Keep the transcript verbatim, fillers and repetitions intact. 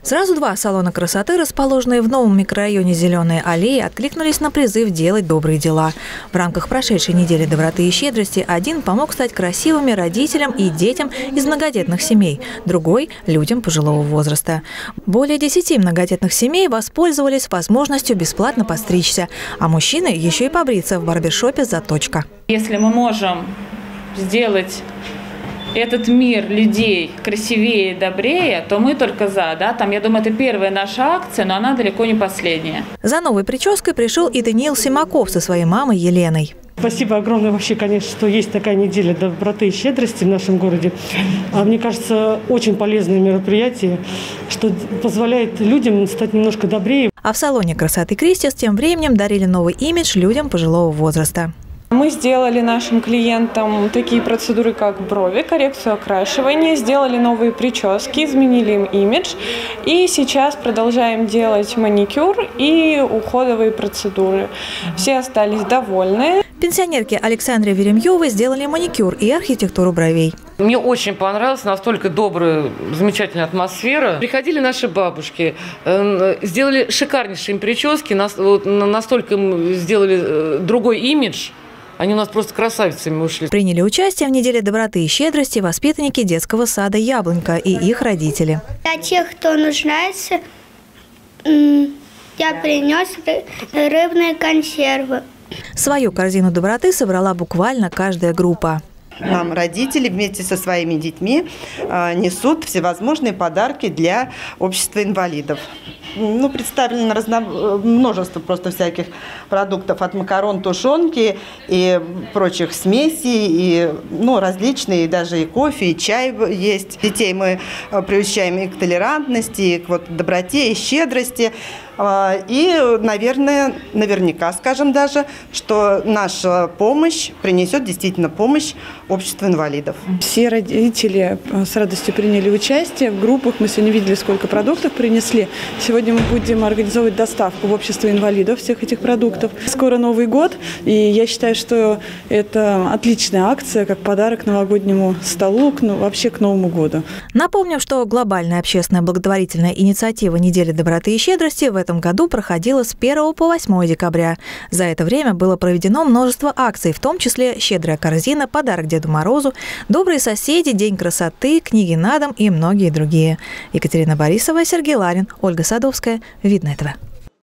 Сразу два салона красоты, расположенные в новом микрорайоне «Зеленые аллеи», откликнулись на призыв делать добрые дела. В рамках прошедшей недели доброты и щедрости один помог стать красивыми родителям и детям из многодетных семей, другой – людям пожилого возраста. Более десяти многодетных семей воспользовались возможностью бесплатно постричься, а мужчины еще и побриться в барбершопе «Заточка». Если мы можем сделать этот мир людей красивее и добрее, то мы только за. Да? Там, я думаю, это первая наша акция, но она далеко не последняя. За новой прической пришел и Даниил Симаков со своей мамой Еленой. Спасибо огромное вообще, конечно, что есть такая неделя доброты и щедрости в нашем городе. А мне кажется, очень полезное мероприятие, что позволяет людям стать немножко добрее. А в салоне красоты Кристис тем временем дарили новый имидж людям пожилого возраста. Мы сделали нашим клиентам такие процедуры, как брови, коррекцию окрашивания, сделали новые прически, изменили им имидж. И сейчас продолжаем делать маникюр и уходовые процедуры. Все остались довольны. Пенсионерке Александре Веремьевой сделали маникюр и архитектуру бровей. Мне очень понравилась настолько добрая, замечательная атмосфера. Приходили наши бабушки, сделали шикарнейшие им прически, настолько им сделали другой имидж. Они у нас просто красавицами ушли. Приняли участие в неделе доброты и щедрости воспитанники детского сада «Яблонька» и их родители. Для тех, кто нуждается, я принес рыбные консервы. Свою корзину доброты собрала буквально каждая группа. Нам родители вместе со своими детьми несут всевозможные подарки для общества инвалидов. Ну, представлено разно... множество просто всяких продуктов, от макарон, тушенки и прочих смесей, и ну, различные, даже и кофе, и чай есть. Детей мы приучаем и к толерантности, и к вот, доброте, и щедрости. И, наверное, наверняка скажем даже, что наша помощь принесет действительно помощь обществу инвалидов. Все родители с радостью приняли участие в группах. Мы сегодня видели, сколько продуктов принесли. Сегодня мы будем организовывать доставку в общество инвалидов всех этих продуктов. Скоро Новый год, и я считаю, что это отличная акция, как подарок новогоднему столу, к, ну, вообще к Новому году. Напомним, что глобальная общественная благотворительная инициатива «Недели доброты и щедрости» в этом году проходила с первого по восьмое декабря. За это время было проведено множество акций, в том числе «Щедрая корзина», «Подарок Деду Морозу», «Добрые соседи», «День красоты», «Книги на дом» и многие другие. Екатерина Борисова, Сергей Ларин, Ольга Садовская. Видно этого.